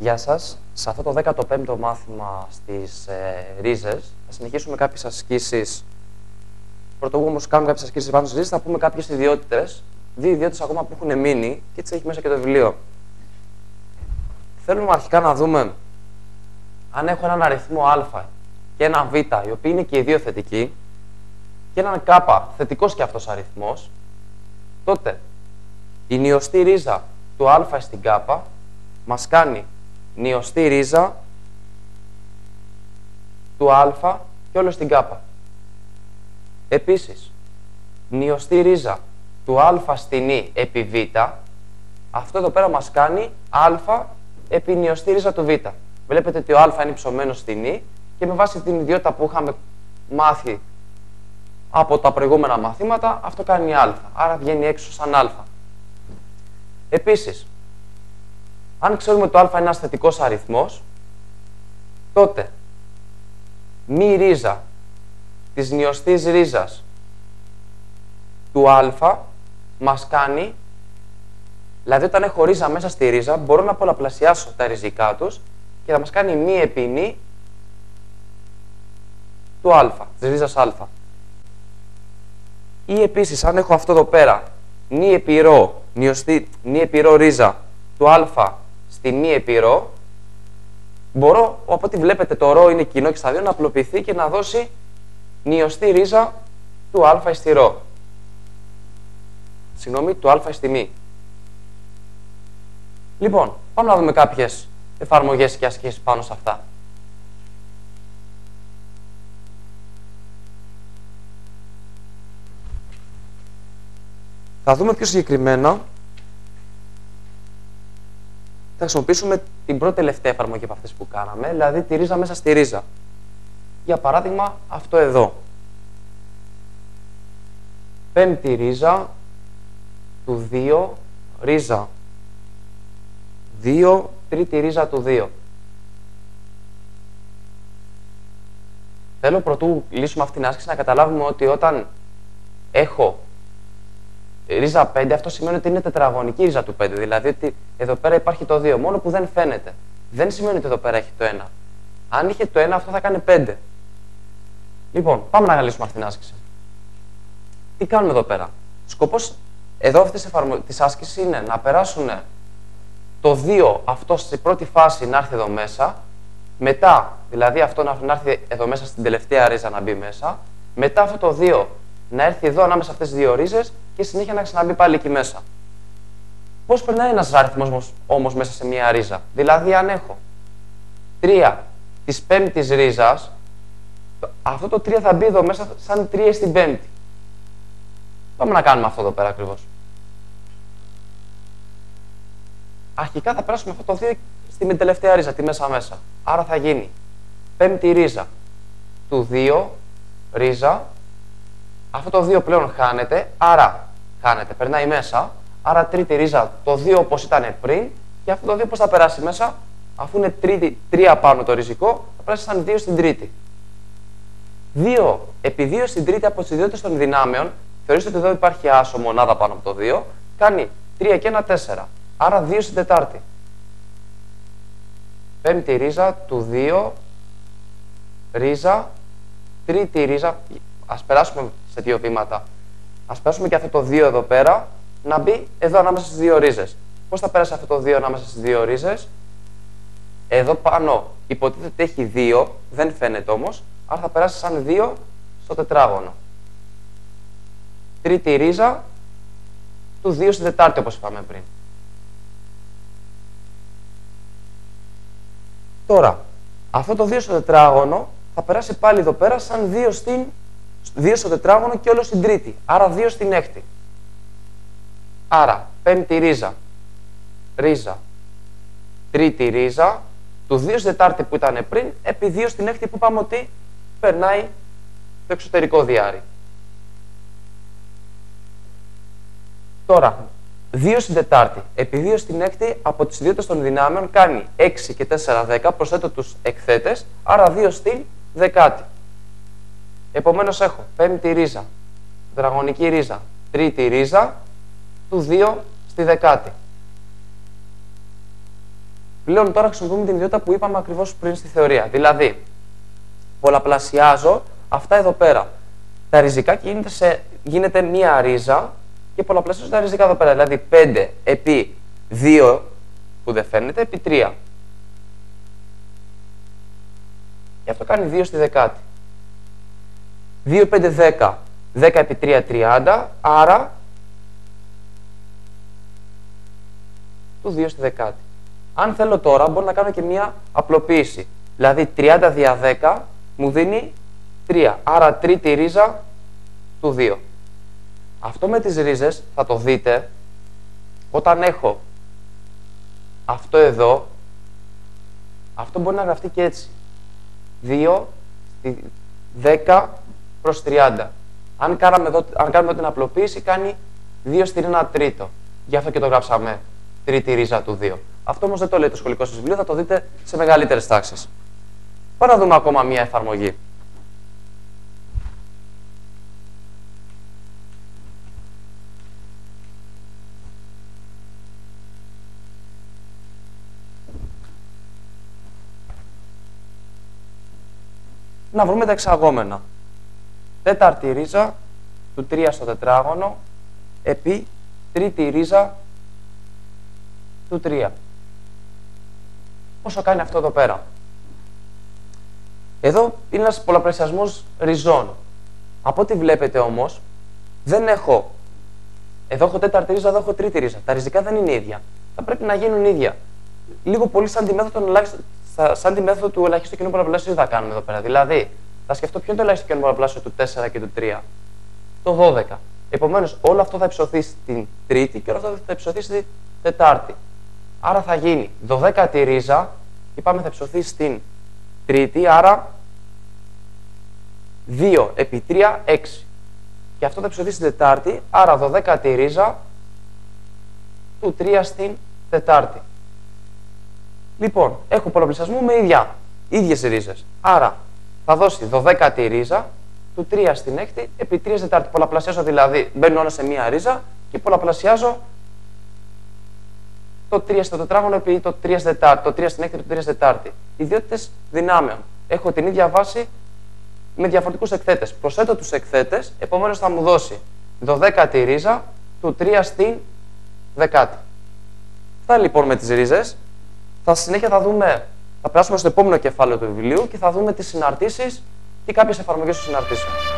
Γεια σας. Σε αυτό το 15ο μάθημα στις ρίζες θα συνεχίσουμε κάποιες ασκήσεις. Πρωτού όμως κάνουμε κάποιες ασκήσεις πάνω στις ρίζες, θα πούμε κάποιες ιδιότητες. Δύο ιδιότητες ακόμα που έχουν μείνει και έτσι έχει μέσα και το βιβλίο. Θέλουμε αρχικά να δούμε αν έχω έναν αριθμό α και έναν β, οι οποίοι είναι και οι δύο θετικοί, και έναν κ, θετικός και αυτός αριθμός, τότε η νιωστή ρίζα του α στην κ μας κάνει νιωστή ρίζα του α και όλο στην κ. Επίσης, νιωστή ρίζα του α στην ι επί β, αυτό εδώ πέρα μας κάνει α επί νιωστή ρίζα του β. Βλέπετε ότι ο α είναι υψωμένο στην ι και με βάση την ιδιότητα που είχαμε μάθει από τα προηγούμενα μαθήματα, αυτό κάνει α. Άρα βγαίνει έξω σαν α. Επίσης, αν ξέρουμε ότι το α είναι ένας θετικός αριθμός, τότε μη ρίζα της νιωστής ρίζας του α μας κάνει, δηλαδή όταν έχω ρίζα μέσα στη ρίζα, μπορώ να πολλαπλασιάσω τα ριζικά τους και θα μας κάνει μη επί νη του α, της ρίζας α. Ή επίσης, αν έχω αυτό εδώ πέρα, νη επί ρο, νη επί ρο ρίζα του α στη μη επί ρο, μπορώ, από ό,τι βλέπετε το ρο είναι κοινό και στα δύο, να απλοποιηθεί και να δώσει νιωστή ρίζα του α στη ρο. Συγγνώμη, του α στη μη. Λοιπόν, πάμε να δούμε κάποιες εφαρμογές και ασκήσεις πάνω σε αυτά. Θα δούμε πιο συγκεκριμένα, θα χρησιμοποιήσουμε την πρώτη τελευταία εφαρμογή από αυτές που κάναμε, δηλαδή τη ρίζα μέσα στη ρίζα. Για παράδειγμα, αυτό εδώ. Πέμπτη ρίζα του 2, ρίζα 2, τρίτη ρίζα του 2. Θέλω πρωτού λύσουμε αυτήν την άσκηση να καταλάβουμε ότι όταν έχω ρίζα 5, αυτό σημαίνει ότι είναι τετραγωνική ρίζα του 5. Δηλαδή ότι εδώ πέρα υπάρχει το 2, μόνο που δεν φαίνεται. Δεν σημαίνει ότι εδώ πέρα έχει το 1. Αν είχε το 1, αυτό θα κάνει 5. Λοιπόν, πάμε να λύσουμε αυτή την άσκηση. Τι κάνουμε εδώ πέρα? Σκοπός εδώ αυτής της άσκησης είναι να περάσουν το 2 αυτό στη πρώτη φάση να έρθει εδώ μέσα, μετά, δηλαδή αυτό να έρθει εδώ μέσα στην τελευταία ρίζα να μπει μέσα, μετά αυτό το 2 να έρθει εδώ ανάμεσα αυτές τις δύο ρίζες και συνέχεια να ξαναμπεί πάλι εκεί μέσα. Πώς περνάει ένας αριθμός όμως μέσα σε μια ρίζα? Δηλαδή, αν έχω 3 της πέμπτης ρίζας, αυτό το 3 θα μπει εδώ μέσα σαν 3 στην πέμπτη. Πάμε να κάνουμε αυτό εδώ πέρα ακριβώς. Αρχικά θα περάσουμε αυτό το 2 στην τελευταία ρίζα, τη μέσα-μέσα. Άρα θα γίνει πέμπτη ρίζα του 2, ρίζα. Αυτό το 2 πλέον χάνεται, άρα χάνεται, περνάει μέσα. Άρα τρίτη ρίζα, το 2 όπως ήταν πριν, και αυτό το 2 πώς θα περάσει μέσα, αφού είναι 3 πάνω το ριζικό, θα περάσει σαν 2 στην τρίτη. 2 επί 2 στην τρίτη από τις ιδιότητες των δυνάμεων, θεωρήστε ότι εδώ υπάρχει άσο μονάδα πάνω από το 2, κάνει 3 και 1, 4. Άρα 2 στην τετάρτη. Πέμπτη ρίζα του 2, ρίζα, τρίτη ρίζα. Ας περάσουμε σε 2 βήματα. Ας περάσουμε και αυτό το 2 εδώ πέρα να μπει εδώ ανάμεσα στις δύο ρίζες. Πώς θα πέρασε αυτό το 2 ανάμεσα στις δύο ρίζες? Εδώ πάνω υποτίθεται ότι έχει 2, δεν φαίνεται όμως, άρα θα περάσει σαν 2 στο τετράγωνο. Τρίτη ρίζα του 2 στην τετάρτη, όπως είπαμε πριν. Τώρα, αυτό το 2 στο τετράγωνο θα περάσει πάλι εδώ πέρα σαν 2 στο τετράγωνο και όλο στην τρίτη. Άρα 2 στην έκτη. Άρα, πέμπτη ρίζα, ρίζα, τρίτη ρίζα, του 2 στην τετάρτη που ήταν πριν, επί 2 στην έκτη που είπαμε ότι περνάει το εξωτερικό διάρρη. Τώρα, 2 στην τετάρτη, επί 2 στην έκτη, από τις ιδιότητες των δυνάμεων κάνει 6 και 4, 10, προσθέτω τους εκθέτες, άρα 2 στην δεκάτη. Επομένως έχω πέμπτη ρίζα, τετραγωνική ρίζα, τρίτη ρίζα, του 2 στη δεκάτη. Πλέον τώρα χρησιμοποιούμε την ιδιότητα που είπαμε ακριβώς πριν στη θεωρία. Δηλαδή, πολλαπλασιάζω αυτά εδώ πέρα. Τα ριζικά και γίνεται μία ρίζα και πολλαπλασιάζω τα ριζικά εδώ πέρα. Δηλαδή 5 επί 2 που δεν φαίνεται επί 3. Και αυτό κάνει 2 στη δεκάτη. 2, 5, 10. 10 επί 3, 30. Άρα, του 2 στη δεκάτη. Αν θέλω τώρα, μπορώ να κάνω και μία απλοποίηση. Δηλαδή, 30 δια 10 μου δίνει 3. Άρα, τρίτη ρίζα του 2. Αυτό με τις ρίζες θα το δείτε όταν έχω αυτό εδώ. Αυτό μπορεί να γραφτεί και έτσι. 2 στη 10 προς 30. Αν κάνουμε εδώ την απλοποίηση, κάνει 2 στην 1 τρίτο. Γι' αυτό και το γράψαμε τρίτη ρίζα του 2. Αυτό όμως δεν το λέει το σχολικό σας βιβλίο, θα το δείτε σε μεγαλύτερες τάξεις. Πάμε να δούμε ακόμα μία εφαρμογή. Να βρούμε τα εξαγόμενα. Τέταρτη ρίζα του 3 στο τετράγωνο επί τρίτη ρίζα του 3. Πόσο κάνει αυτό εδώ πέρα? Εδώ είναι ένας πολλαπλασιασμός ριζών. Από ό,τι βλέπετε όμως, δεν έχω. Εδώ έχω τέταρτη ρίζα, εδώ έχω τρίτη ρίζα. Τα ριζικά δεν είναι ίδια. Θα πρέπει να γίνουν ίδια. Λίγο πολύ σαν τη μέθοδο του ελαχίστου κοινού πολλαπλασίου θα κάνουμε εδώ πέρα. Δηλαδή, θα σκεφτώ ποιο είναι το ελάχιστο κοινό πολλαπλάσιο του 4 και του 3. Το 12. Επομένως, όλο αυτό θα υψωθεί στην τρίτη και όλο αυτό θα υψωθεί στην τετάρτη. Άρα θα γίνει 12η ρίζα, είπαμε θα υψωθεί στην τρίτη, άρα 2 επί 3, 6. Και αυτό θα υψωθεί στην τετάρτη, άρα 12η ρίζα του 3 στην τετάρτη. Λοιπόν, έχω πολλαπλασιασμό με ίδιες ρίζες. Άρα θα δώσει 12η ρίζα του 3 στην έκτη επί 3 στην τετάρτη. Πολλαπλασιάζω δηλαδή, μπαίνουν όλα σε μία ρίζα και πολλαπλασιάζω το 3 στο τετράγωνο επί το 3 στην τετάρτη, το 3 στην έκτη επί το 3 στην τετάρτη. Ιδιότητες δυνάμεων. Έχω την ίδια βάση με διαφορετικούς εκθέτες. Προσθέτω τους εκθέτες, επομένως θα μου δώσει 12η ρίζα του 3 στην δεκάτη. Αυτά λοιπόν με τις ρίζες. Θα συνέχεια θα περάσουμε στο επόμενο κεφάλαιο του βιβλίου και θα δούμε τις συναρτήσεις και κάποιες εφαρμογές των συναρτήσεων.